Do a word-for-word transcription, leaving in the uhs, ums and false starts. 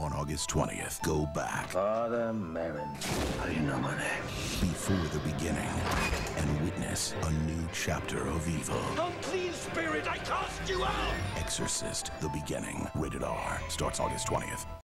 on August twentieth. Go back. Father Merrin. How do you know my name? Before the beginning. And witness a new chapter of evil. Unclean spirit, I cast you out! Exorcist, The Beginning. Rated R. Starts August twentieth.